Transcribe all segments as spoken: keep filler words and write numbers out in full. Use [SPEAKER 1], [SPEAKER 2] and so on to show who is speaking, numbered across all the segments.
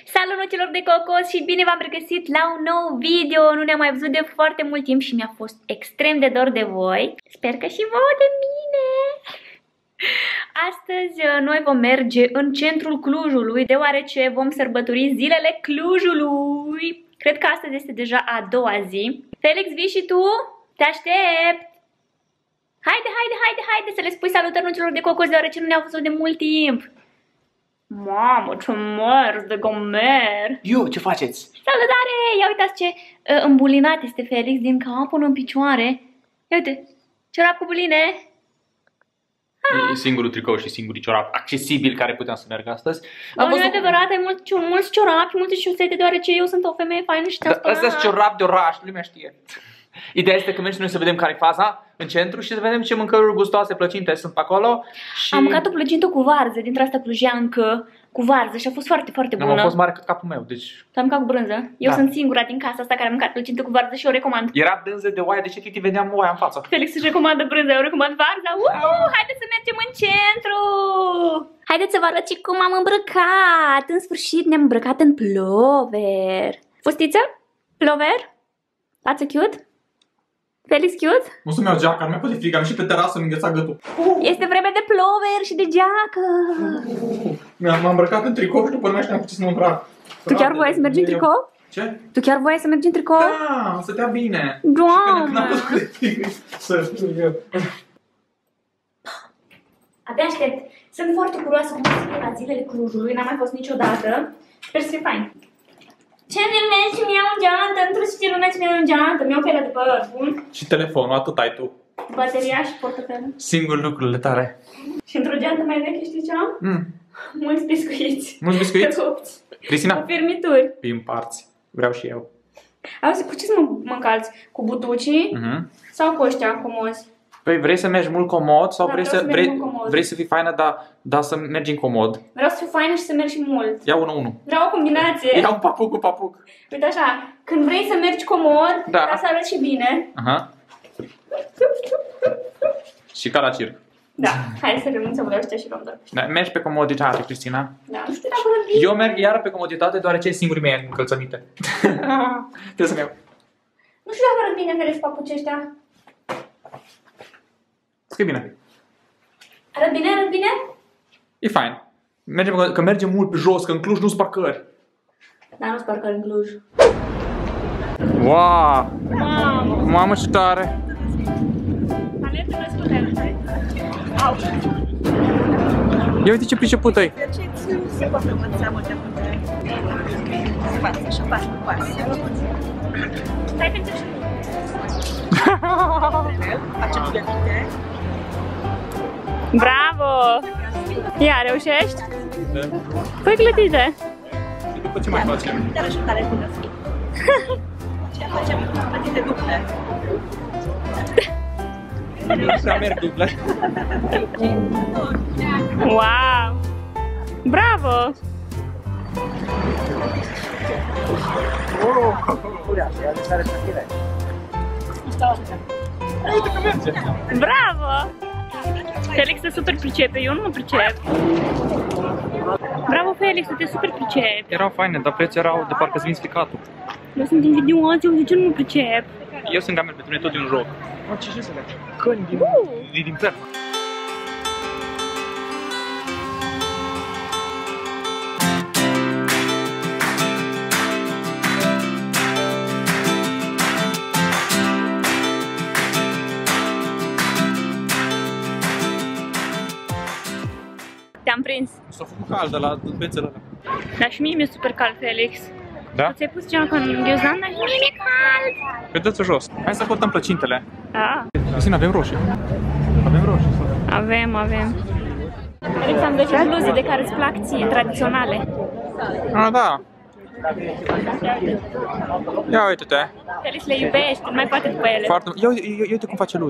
[SPEAKER 1] Salut celor de cocos și bine v-am regăsit la un nou video. Nu ne-am mai văzut de foarte mult timp și mi-a fost extrem de dor de voi. Sper că și vouă de mine. Astăzi noi vom merge în centrul Clujului, deoarece vom sărbători zilele Clujului. Cred că astăzi este deja a doua zi. Felix, vii și tu? Te aștept! Haide, haide, haide, haide să le spui salutări celor de cocos, deoarece nu ne-au văzut de mult timp. Mamă, ce mers de gomer!
[SPEAKER 2] Eu, ce faceți?
[SPEAKER 1] Salutare! Ia uitați ce uh, îmbulinat este Felix din cap până în picioare. Ia uite, ciorap cu buline.
[SPEAKER 2] E singurul tricou și singurii ciorap accesibil care puteam să merg astăzi.
[SPEAKER 1] Am văzut... adevărat, ai mulți, mulți ciorapi, multe șosete, deoarece eu sunt o femeie faină și te-am spălat.
[SPEAKER 2] Ăsta-s ciorap de oraș, lumea știe. Ideea este că mergem noi să vedem care e faza în centru și să vedem ce mâncăruri gustoase, plăcinte sunt pe acolo. Și...
[SPEAKER 1] Am mâncat o plăcintă cu varză, dintre asta clujeancă, cu varză și a fost foarte, foarte bună.
[SPEAKER 2] Am fost mare cât capul meu, deci...
[SPEAKER 1] Am mâncat cu brânză. Eu
[SPEAKER 2] Da.
[SPEAKER 1] sunt singura din casa asta care a mâncat plăcintă cu varză și o recomand.
[SPEAKER 2] Era brânză de oaie, deci efectiv vedeam oaia în față.
[SPEAKER 1] Felix își recomandă brânză, eu recomand varza. Uhu, haideți să mergem în centru! Haideți să vă arăt și cum am îmbrăcat. În sfârșit ne-am îmbrăcat în plover. Fustiță? Plover? Față cute? Felix cute?
[SPEAKER 3] Nu să-mi iau geaca, nu mi-a putut frig, am ieșit pe terasă, mi-a înghețat gâtul.
[SPEAKER 1] Este vreme de plover și de geacă.
[SPEAKER 3] M-am îmbrăcat în tricou și după nu mai știam cu ce să mă îmbrac.
[SPEAKER 1] Tu chiar voiai să mergi în tricou?
[SPEAKER 3] Ce?
[SPEAKER 1] Tu chiar voiai să mergi în tricou?
[SPEAKER 3] Da, stătea bine.
[SPEAKER 1] Doamne!
[SPEAKER 3] Și când am putut de frig, să știu eu.
[SPEAKER 1] Abia aștept. Sunt foarte curioasă cum să fie la zilele Clujului, n-am mai fost niciodată. Sper să fie fain. Ce mergi și mi-au geantă? Nu trebuie să fie lumea ce mi-au geantă. Mi-au pielea de păr, bun?
[SPEAKER 3] Și telefonul, atât ai tu.
[SPEAKER 1] Bateria și portofelul.
[SPEAKER 2] Singur lucrurile tare.
[SPEAKER 1] Și într-o geantă mai veche, știi ce am?
[SPEAKER 2] Mm.
[SPEAKER 1] Mulți biscuiți.
[SPEAKER 2] Mulți biscuiți?
[SPEAKER 1] Copți.
[SPEAKER 2] Cristina?
[SPEAKER 1] Cu firmituri.
[SPEAKER 2] Prin parți. Vreau și eu.
[SPEAKER 1] Auzi, cu ce să mă, mă încalți? Cu butucii?
[SPEAKER 2] Mhm.
[SPEAKER 1] Sau cu ăștia comozi?
[SPEAKER 2] Păi vrei să mergi mult comod sau
[SPEAKER 1] Da,
[SPEAKER 2] vrei,
[SPEAKER 1] vreau
[SPEAKER 2] să,
[SPEAKER 1] să merg
[SPEAKER 2] vrei,
[SPEAKER 1] mult comod.
[SPEAKER 2] vrei să fii faină, dar, dar să mergi în comod?
[SPEAKER 1] Vreau să fiu faină și să merg și mult.
[SPEAKER 2] Ia unul unu.
[SPEAKER 1] Vreau o combinație.
[SPEAKER 2] Ia un papuc cu papuc.
[SPEAKER 1] Uite așa, când vrei să mergi comod,
[SPEAKER 2] Da.
[SPEAKER 1] dar să arăți și bine.
[SPEAKER 2] Aha. Și ca la circ.
[SPEAKER 1] Da, hai să renunțăm la ăștia și luăm doar.
[SPEAKER 2] Da, mergi pe comoditate, Cristina.
[SPEAKER 1] Da, nu știu dacă răbim.
[SPEAKER 2] Eu merg iară pe comoditate, deoarece singurii mei încălțăminte. Trebuie să-mi iau.
[SPEAKER 1] Nu știu dacă arăt bine Felix papuci ăștia.
[SPEAKER 2] Scrie bine.
[SPEAKER 1] Arăt bine, arăt bine?
[SPEAKER 2] E fain. Mergem, că mergem mult pe jos, că în Cluj nu sunt parcări.
[SPEAKER 1] Da, nu-ți parcă în Cluj.
[SPEAKER 2] Wow!
[SPEAKER 1] Mamă!
[SPEAKER 2] Mamă, ce tare!
[SPEAKER 1] Alete noi scutere. Au!
[SPEAKER 2] Ia uite ce priceput ai!
[SPEAKER 4] Se poate învăța multe putere. Față și pas cu pas.
[SPEAKER 1] Stai pentru ce?
[SPEAKER 4] Facem clătite.
[SPEAKER 1] Bravo! Ia, reușești?
[SPEAKER 2] Da.
[SPEAKER 1] Păi clătite!
[SPEAKER 2] Și după ce mai facem?
[SPEAKER 4] Dar așa tare bună fi. Ce facem clătite duble.
[SPEAKER 2] Nu prea merg duble.
[SPEAKER 1] Wow! Bravo!
[SPEAKER 2] Uite că merge!
[SPEAKER 1] Bravo! Felix se super pricepe, eu nu mă pricep. Bravo Felix, tu te super pricepi.
[SPEAKER 2] Erau faine, dar prețul erau de parcă-ți vin stricatul.
[SPEAKER 1] Eu sunt invidioasă, eu de ce nu mă pricep?
[SPEAKER 2] Eu sunt gamer, pentru mine tot e un joc. Mă, ce să le Căni din...
[SPEAKER 1] Uh.
[SPEAKER 2] din infern.
[SPEAKER 1] Te-am prins.
[SPEAKER 2] S-a făcut cald de la bețele alea.
[SPEAKER 1] Dar și mie mi-e super cald, Felix.
[SPEAKER 2] Da?
[SPEAKER 1] Ți-ai pus geaca în ghiozdan, dar și mie mi-e cald.
[SPEAKER 2] Păi dă-ți-o jos. Hai să căutăm plăcintele.
[SPEAKER 1] Da,
[SPEAKER 2] Cristina, avem roșii. Avem roșii.
[SPEAKER 1] avem, avem. Felix, am găsit bluze de care îți plac ție, tradiționale.
[SPEAKER 2] Ah, da. Ia uite-te.
[SPEAKER 1] Felix le iubești, nu mai poate după ele.
[SPEAKER 2] Foarte... Ia, ia, ia uite cum face Lut.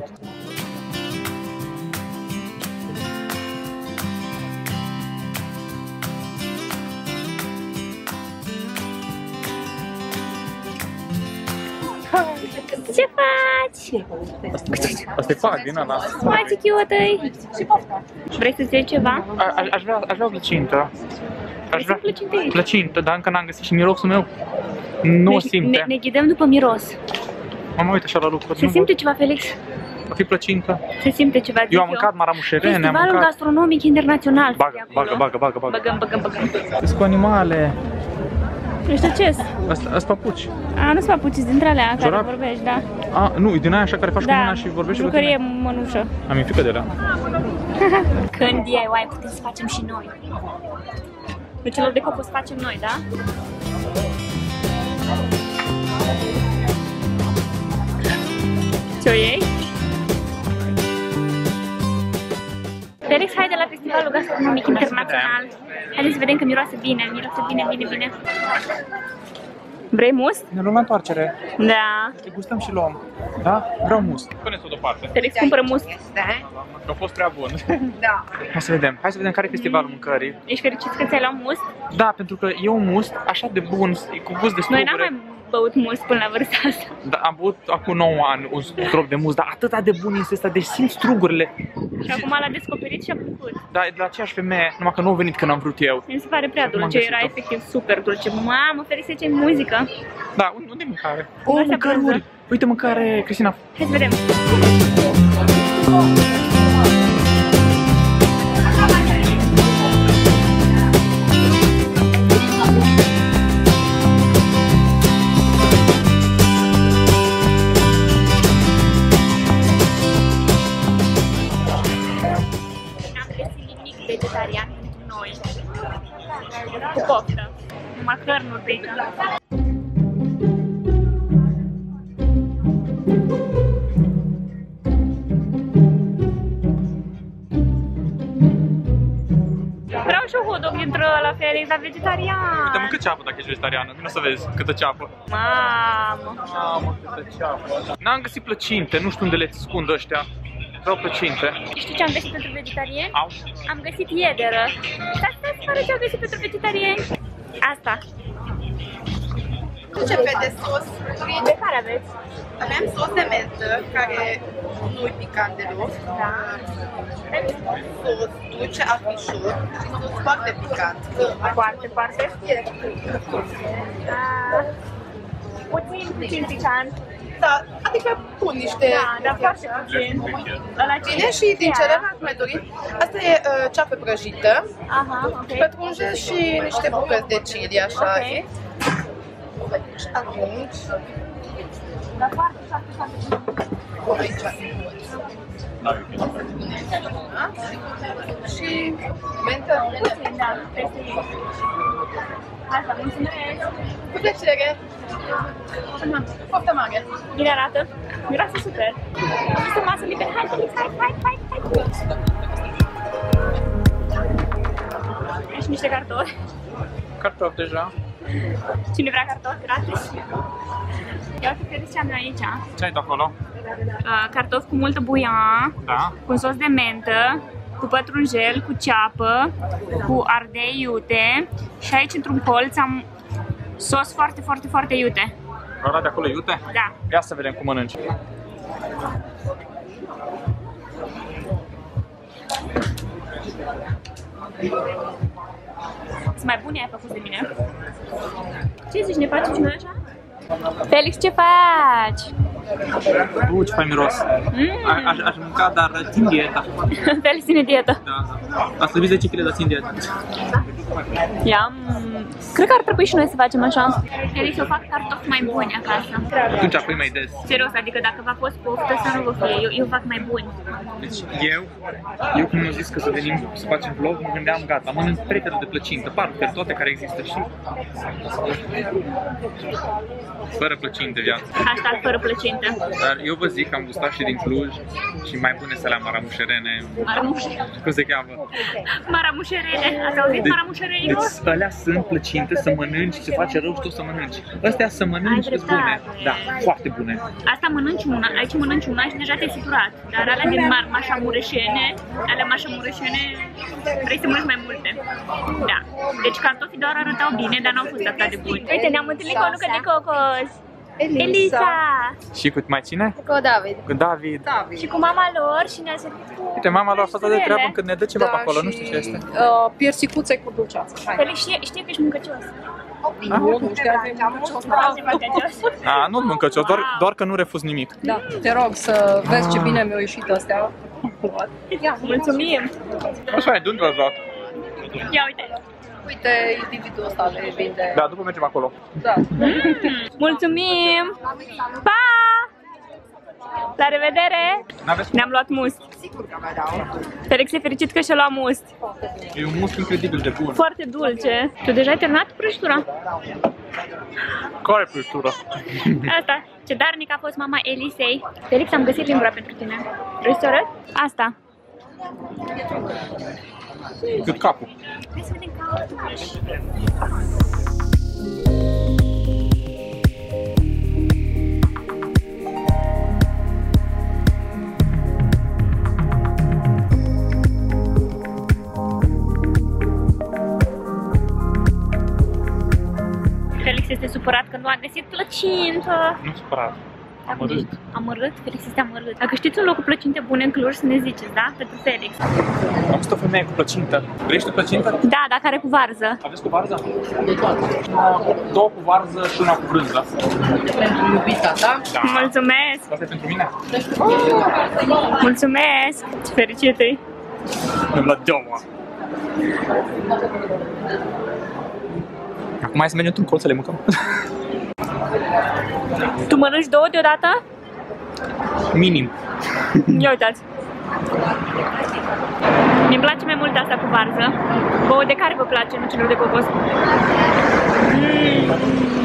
[SPEAKER 1] Ce faci?
[SPEAKER 2] Asta e fac din ăla.
[SPEAKER 1] Mai ce cute-i. Vrei să-ți iei ceva?
[SPEAKER 2] A- Aș vrea, aș vrea o ghicintă. Aș vrea
[SPEAKER 1] plăcinte aici.
[SPEAKER 2] plăcintă, dar încă n-am găsit și mirosul meu nu o simte.
[SPEAKER 1] Ne, ne ghidăm după miros.
[SPEAKER 2] Mă uit așa la lucruri.
[SPEAKER 1] Se
[SPEAKER 2] nu
[SPEAKER 1] simte
[SPEAKER 2] văd.
[SPEAKER 1] ceva, Felix?
[SPEAKER 2] Va fi plăcintă.
[SPEAKER 1] Se simte ceva, zic
[SPEAKER 2] Eu am mâncat maramușerene, am
[SPEAKER 1] Festivalul
[SPEAKER 2] mâncat...
[SPEAKER 1] gastronomic internațional.
[SPEAKER 2] Bagă, bagă, bagă, bagă, bagă.
[SPEAKER 1] Băgăm, băgăm, băgăm.
[SPEAKER 2] Sunt cu animale.
[SPEAKER 1] Ăștia ce-s?
[SPEAKER 2] Asta, asta papuci.
[SPEAKER 1] A, nu-s papuci, dintre alea care
[SPEAKER 2] Ciorap?
[SPEAKER 1] vorbești, da.
[SPEAKER 2] A, nu, e din aia așa care faci
[SPEAKER 1] Da,
[SPEAKER 2] cu mâna și vorbești cu
[SPEAKER 1] jucărie
[SPEAKER 2] tine.
[SPEAKER 1] mănușă.
[SPEAKER 2] Am frică de alea.
[SPEAKER 1] Când D I Y putem să facem și noi. Pe celor de copă să facem noi, da? Ce-o iei? Felix, haide la Festivalul Gastronomic Internațional. Haideți să vedem că miroase bine, miroase bine, bine, bine. Vrei must?
[SPEAKER 2] Ne luăm la întoarcere.
[SPEAKER 1] Da.
[SPEAKER 2] Te gustăm și luăm. Da? Vreau must. Pune-ți-o deoparte.
[SPEAKER 1] Felix cumpără must.
[SPEAKER 2] A fost prea bun.
[SPEAKER 4] Da.
[SPEAKER 2] Hai să vedem. Hai să vedem care e festivalul mâncării.
[SPEAKER 1] Ești fericit că ți-ai luat must?
[SPEAKER 2] Da, pentru că e un must așa de bun, e cu gust de
[SPEAKER 1] Noi
[SPEAKER 2] strugure.
[SPEAKER 1] n-am mai băut must până la vârsta asta.
[SPEAKER 2] Da, am băut acum nouă ani un strop de must, dar atât de bun este ăsta, deci simt strugurile.
[SPEAKER 1] Și acum l-a descoperit și a plăcut.
[SPEAKER 2] Da, e de la aceeași femeie, numai că nu a venit când am vrut eu.
[SPEAKER 1] Mi se pare prea
[SPEAKER 2] Acum am
[SPEAKER 1] dulce,
[SPEAKER 2] găsit-o.
[SPEAKER 1] era efectiv super dulce. Mamă, Felix, ce muzică.
[SPEAKER 2] Da, unde unde e mâncare?
[SPEAKER 1] Nu
[SPEAKER 2] O,
[SPEAKER 1] se
[SPEAKER 2] mâncăruri!
[SPEAKER 1] prânză.
[SPEAKER 2] Uite mâncare, Cristina.
[SPEAKER 1] Hai să vedem. N-am găsit nimic vegetarian pentru noi. Cu poftă. Numai cărnuri pe aici. Vreau și un hot dog dintre ăla, Felix, dar vegetarian.
[SPEAKER 2] Uite, mâncă ceapă dacă ești vegetariană, vino să vezi câtă ceapă.
[SPEAKER 1] Mamă.
[SPEAKER 2] Mamă, câtă ceapă. N-am găsit plăcinte, nu știu unde le ascund ăștia. Vreau plăcinte.
[SPEAKER 1] Știi ce am găsit pentru vegetariani?
[SPEAKER 2] Au.
[SPEAKER 1] Am găsit iederă. Dar stai să pare ce am găsit pentru vegetariani. Asta.
[SPEAKER 4] Începe de sos.
[SPEAKER 1] De care aveți?
[SPEAKER 4] Avem sos de mentă, care nu-i picant deloc.
[SPEAKER 1] Da.
[SPEAKER 4] Sos dulce afișor și sos foarte picant.
[SPEAKER 1] Foarte, foarte. Ah, puțin, puțin picant.
[SPEAKER 4] Da, adică pun niște...
[SPEAKER 1] Da, dar foarte puțin. Ăla ce
[SPEAKER 4] Bine, și din celălalt mai dorit. Asta e uh, ceapă prăjită,
[SPEAKER 1] Aha, ok.
[SPEAKER 4] pătrunjel și niște bucăți de chili, așa.
[SPEAKER 1] Ok.
[SPEAKER 4] Și atunci,
[SPEAKER 1] Dar foarte, foarte, foarte.
[SPEAKER 4] aici. Da? Și mentă.
[SPEAKER 1] Puțin, da, peste ei. Asta, mulțumesc.
[SPEAKER 4] Cu plăcere. Foarte mare.
[SPEAKER 1] Bine arată? Miroase super. Am văzut o masă liberă. Hai, Felix, hai, hai, hai, hai. Ai și niște cartofi.
[SPEAKER 2] Cartofi deja.
[SPEAKER 1] Cine vrea cartofi gratis? Ia uite, Felix, ce am eu aici.
[SPEAKER 2] Ce ai de acolo?
[SPEAKER 1] Uh, cartofi cu multă buia,
[SPEAKER 2] Da.
[SPEAKER 1] cu un sos de mentă, cu pătrunjel, cu ceapă, cu ardei iute și aici într-un colț am sos foarte, foarte, foarte iute.
[SPEAKER 2] Ăla de acolo iute?
[SPEAKER 1] Da.
[SPEAKER 2] Ia să vedem cum mănânci.
[SPEAKER 1] Sunt mai bune ai făcut de mine. Ce zici, ne facem și noi așa? Felix, ce faci?
[SPEAKER 2] U, ce fain miros.
[SPEAKER 1] Mm.
[SPEAKER 2] A- Aș, aș mânca, dar țin dieta.
[SPEAKER 1] Felix ține dietă.
[SPEAKER 2] Da, da. A slăbit zece kilograme, dar țin dieta.
[SPEAKER 1] Iam. Cred că ar trebui și noi să facem așa. Felix, eu fac cartofi mai buni acasă.
[SPEAKER 2] Atunci apoi mai des.
[SPEAKER 1] Serios, adică dacă v-a fost poftă să nu vă fie, eu, eu fac mai buni.
[SPEAKER 2] Deci eu, eu când mi-au zis că să venim să facem vlog, mă gândeam gata, mănânc trei feluri de plăcintă, parcă toate care există și fără plăcinte viață.
[SPEAKER 1] Hashtag fără plăcintă.
[SPEAKER 2] Dar eu vă zic că am gustat și din Cluj și mai bune să le maramușerene.
[SPEAKER 1] Maramușe.
[SPEAKER 2] Cum se cheamă?
[SPEAKER 1] Maramușerene. Ați auzit maramușerene?
[SPEAKER 2] Deci alea sunt plăcinte să mănânci, se face rău și tu să mănânci. Astea să mănânci
[SPEAKER 1] Ai
[SPEAKER 2] sunt bune.
[SPEAKER 1] dreptate.
[SPEAKER 2] Da, foarte bune.
[SPEAKER 1] Asta mănânci una, aici mănânci una și deja te-ai săturat. Dar alea din mar, mașa mureșene, alea mașa mureșene, vrei să mănânci mai multe. Da. Deci cartofii doar arătau bine, dar n-au fost atât de buni. Uite, ne-am întâlnit cu o nucă de cocos.
[SPEAKER 5] Elisa.
[SPEAKER 1] Elisa.
[SPEAKER 2] Și cu mai cine?
[SPEAKER 5] Cu David.
[SPEAKER 2] Cu David.
[SPEAKER 5] David.
[SPEAKER 1] Și cu mama lor și ne-a servit cu...
[SPEAKER 2] Uite, mama lor a fost de treabă încât ne dă ceva
[SPEAKER 5] Da,
[SPEAKER 2] pe acolo,
[SPEAKER 5] și,
[SPEAKER 2] nu știu ce este.
[SPEAKER 5] Uh, piersicuțe cu dulceață. Hai.
[SPEAKER 1] Felix știe, știe că ești mâncăcios.
[SPEAKER 5] Nu, nu știu că e mâncăcios.
[SPEAKER 2] A, nu mâncăcios, doar, doar că nu refuz nimic.
[SPEAKER 5] Da, te rog să vezi ce bine mi-au ieșit astea. Ia,
[SPEAKER 1] Mulțumim.
[SPEAKER 2] Așa e, du-mi răzat.
[SPEAKER 1] Ia uite.
[SPEAKER 5] uite, individul ăsta le vinde.
[SPEAKER 2] Da, după mergem acolo.
[SPEAKER 5] Da.
[SPEAKER 1] Mm. Mulțumim. Pa! La revedere! Ne-am luat must. Felix e fericit că și-a luat must.
[SPEAKER 2] E un must incredibil de bun.
[SPEAKER 1] Foarte dulce. Tu deja ai terminat prăjitura?
[SPEAKER 2] Care prăjitură?
[SPEAKER 1] Asta. Ce darnic a fost mama Elisei. Felix, am găsit lingura pentru tine. Vrei să o arăt? Asta.
[SPEAKER 2] Cât capul.
[SPEAKER 1] Hai să vedem capul. Felix este supărat că nu a găsit plăcintă.
[SPEAKER 2] Nu supărat. Amărât.
[SPEAKER 1] Amărât? Felix este amărât. Dacă știți un loc cu plăcinte bune în Cluj, să ne ziceți, da? Pentru Felix.
[SPEAKER 2] Am văzut o femeie cu plăcintă. Vrei tu plăcintă?
[SPEAKER 1] Da, dar care cu varză.
[SPEAKER 2] Aveți cu varză? Două cu varză și una cu brânză.
[SPEAKER 5] Pentru iubita, da?
[SPEAKER 2] Da.
[SPEAKER 1] Mulțumesc!
[SPEAKER 2] Asta e pentru mine?
[SPEAKER 1] Mulțumesc! Ce fericit e!
[SPEAKER 2] Mi-am luat două. Acum hai să mergem într-un colț să le mâncăm.
[SPEAKER 1] Tu mănânci două deodată?
[SPEAKER 2] Minim.
[SPEAKER 1] Ia uitați! Mi-mi place mai mult asta cu varză. Vouă de care vă place, nu celor de cocos? Mm.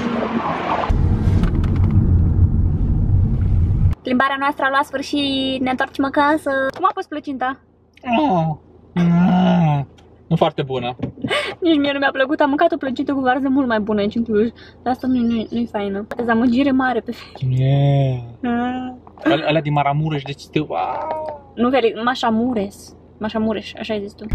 [SPEAKER 1] Plimbarea noastră a luat sfârșit, ne întoarcem acasă. Cum a fost plăcinta?
[SPEAKER 2] Oh. Mm. Nu foarte bună.
[SPEAKER 1] Nici mie nu mi-a plăcut, am mâncat o plăcintă cu varză mult mai bună aici în Cluj. Dar asta nu-i nu, nu faină. Dezamăgire mare pe Felix.
[SPEAKER 2] Yeah. Alea din Maramureș, deci te...
[SPEAKER 1] Nu, Felix, Mașamures. Mașamureș, așa ai zis tu.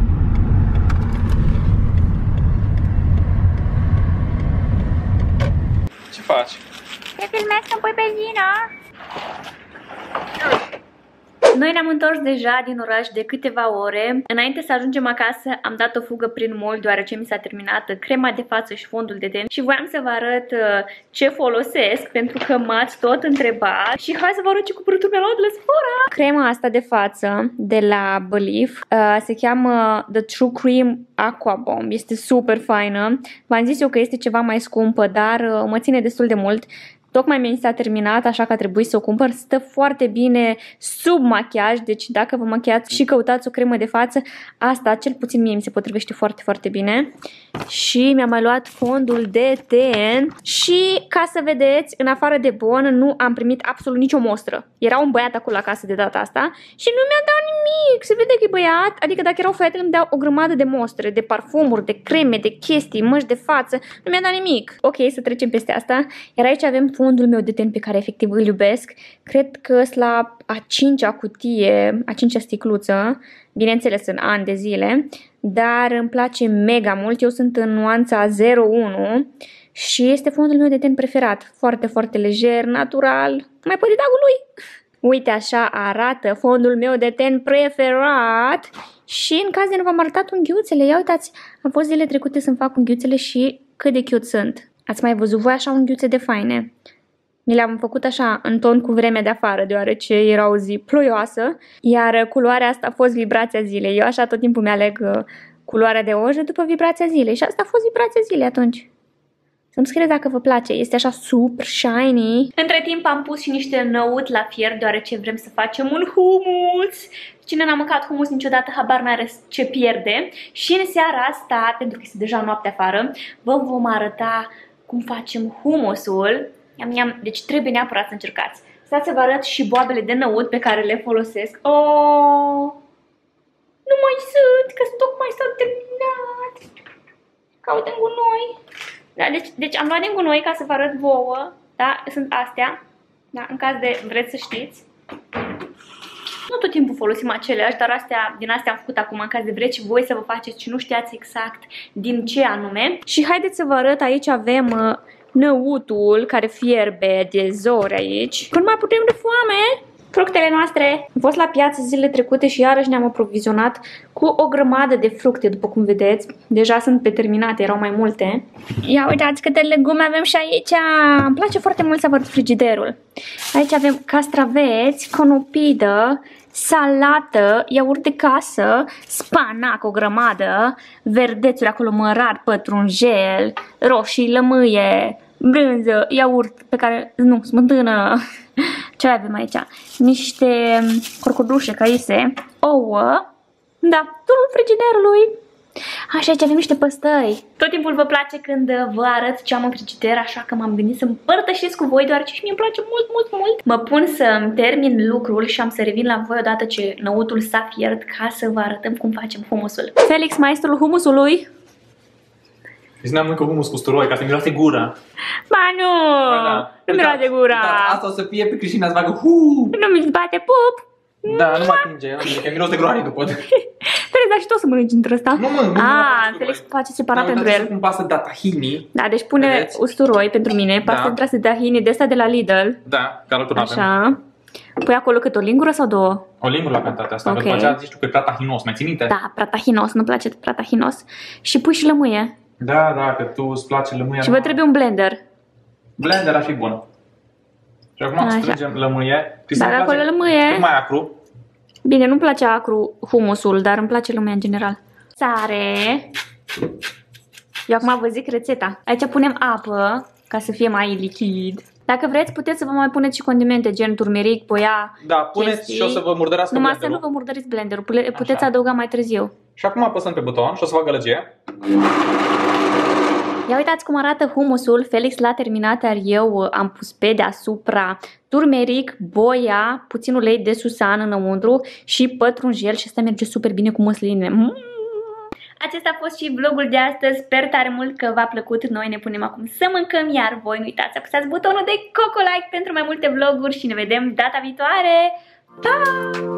[SPEAKER 2] Ce faci?
[SPEAKER 1] Te filmez că pui benzină. Noi ne-am întors deja din oraș de câteva ore. Înainte să ajungem acasă, am dat o fugă prin mall deoarece mi s-a terminat crema de față și fondul de ten și voiam să vă arăt ce folosesc pentru că m-ați tot întrebat și hai să vă arăt ce cumpărături mi-am luat de la Sephora. Crema asta de față de la Belif uh, se cheamă The True Cream Aqua Bomb. Este super faină. V-am zis eu că este ceva mai scumpă, dar uh, mă ține destul de mult. Tocmai mi s-a terminat, așa că a trebuit să o cumpăr. Stă foarte bine sub machiaj, deci dacă vă machiați și căutați o cremă de față, asta cel puțin mie mi se potrivește foarte, foarte bine. Și mi-am mai luat fondul de ten și, ca să vedeți, în afară de bon, nu am primit absolut nicio mostră. Era un băiat acolo acasă de data asta și nu mi-a dat nimic. Se vede că e băiat, adică dacă erau fetele îmi dau o grămadă de mostre, de parfumuri, de creme, de chestii, măști de față. Nu mi-a dat nimic. Ok, să trecem peste asta. Iar aici avem fondul meu de ten pe care efectiv îl iubesc. Cred că sunt la a cincea cutie, a cincea sticluță. Bineînțeles, în ani de zile, dar îmi place mega mult. Eu sunt în nuanța zero unu și este fondul meu de ten preferat. Foarte, foarte lejer, natural, mai pe dagul lui. Uite, așa arată fondul meu de ten preferat. Și în caz de nu v-am arătat unghiuțele, ia uitați, am fost zile trecute să-mi fac unghiuțele și cât de cute sunt. Ați mai văzut voi așa unghiuțe de faine? Mi le-am făcut așa în ton cu vremea de afară, deoarece era o zi ploioasă, iar culoarea asta a fost vibrația zilei. Eu așa tot timpul mi-aleg culoarea de ojă după vibrația zilei și asta a fost vibrația zilei atunci. Să-mi scrieți dacă vă place, este așa super shiny. Între timp am pus și niște năut la fier, deoarece vrem să facem un hummus. Cine n-a mâncat hummus niciodată, habar n-are ce pierde. Și în seara asta, pentru că este deja noapte afară, vă vom arăta cum facem hummusul. Deci trebuie neapărat să încercați. Stați să vă arăt și boabele de năut pe care le folosesc. Oh, nu mai sunt, că tocmai s-au terminat. Caut în gunoi. Da, deci, deci am luat din gunoi ca să vă arăt vouă. Da, sunt astea. Da, în caz de vreți să știți. Nu tot timpul folosim aceleași, dar astea, din astea am făcut acum în caz de vreți și voi să vă faceți și nu știați exact din ce anume. Și haideți să vă arăt, aici avem uh, năutul care fierbe de zori aici. Când mai putem de foame? Fructele noastre. Am fost la piață zilele trecute și iarăși ne-am aprovizionat cu o grămadă de fructe, după cum vedeți. Deja sunt pe terminate, erau mai multe. Ia uitați câte legume avem și aici. Îmi place foarte mult să văd frigiderul. Aici avem castraveți, conopidă, salată, iaurt de casă, spanac, o grămadă, verdețuri acolo mărar, pătrunjel, roșii, lămâie, brânză, iaurt pe care, nu, smântână, ce avem aici? Niște corcodușe, caise, ouă, da, turul frigiderului. Așa, aici avem niște păstăi. Tot timpul vă place când vă arăt ce am în frigider, așa că m-am gândit să împărtășesc cu voi, deoarece și mie îmi place mult, mult, mult. Mă pun să-mi termin lucrul și am să revin la voi odată ce năutul s-a fiert ca să vă arătăm cum facem humusul. Felix, maestrul humusului.
[SPEAKER 3] Deci n-am încă humus cu usturoi, ca să miroase gura.
[SPEAKER 1] Ba nu,
[SPEAKER 3] Da,
[SPEAKER 1] nu miroase gura.
[SPEAKER 3] Da, asta o să fie pe Cristina să facă huu.
[SPEAKER 1] Nu mi-ți bate pup.
[SPEAKER 3] Da, nu mă atinge, că miros de groaie după.
[SPEAKER 1] Tereza, și tu o să mănânci între ăsta?
[SPEAKER 3] Nu, mă, nu,
[SPEAKER 1] Ah,
[SPEAKER 3] nu,
[SPEAKER 1] Felix face separat pentru el.
[SPEAKER 3] cum pasă de tahini.
[SPEAKER 1] Da, deci pune
[SPEAKER 3] Vedeți?
[SPEAKER 1] usturoi pentru mine, pasta
[SPEAKER 3] Da.
[SPEAKER 1] trasă de tahini de asta de la Lidl.
[SPEAKER 3] Da, care altul avem.
[SPEAKER 1] Așa. Pui acolo cât o lingură sau două?
[SPEAKER 3] O lingură la cantitatea asta,
[SPEAKER 1] Ok.
[SPEAKER 3] că după aceea zici tu că e prea tahinos, mai ții minte?
[SPEAKER 1] Da, prea tahinos, nu-mi place prea tahinos. Și pui și lămâie.
[SPEAKER 3] Da, da, că tu îți place lămâia.
[SPEAKER 1] Și vă trebuie un blender.
[SPEAKER 3] Blender ar fi bun. Și acum
[SPEAKER 1] Așa.
[SPEAKER 3] strângem lămâie. Cristina,
[SPEAKER 1] Bag
[SPEAKER 3] îmi place
[SPEAKER 1] acolo lămâie.
[SPEAKER 3] cât mai acru.
[SPEAKER 1] Bine, nu-mi place acru humusul, dar îmi place lămâia în general. Sare. Eu acum vă zic rețeta. Aici punem apă, ca să fie mai lichid. Dacă vreți, puteți să vă mai puneți și condimente, gen turmeric, boia.
[SPEAKER 3] Da, puneți
[SPEAKER 1] chestii.
[SPEAKER 3] și o să vă murdărească
[SPEAKER 1] Numai să
[SPEAKER 3] blenderul.
[SPEAKER 1] nu vă murdăriți blenderul, Pule- puteți
[SPEAKER 3] Așa.
[SPEAKER 1] adăuga mai târziu.
[SPEAKER 3] Și acum apăsăm pe buton și o să fac gălăgie.
[SPEAKER 1] Ia uitați cum arată humusul. Felix l-a terminat, iar eu am pus pe deasupra turmeric, boia, puțin ulei de susan înăuntru și pătrunjel și asta merge super bine cu măsline. Mm. Acesta a fost și vlogul de astăzi. Sper tare mult că v-a plăcut. Noi ne punem acum să mâncăm, iar voi nu uitați să apăsați butonul de coco like pentru mai multe vloguri și ne vedem data viitoare. Pa!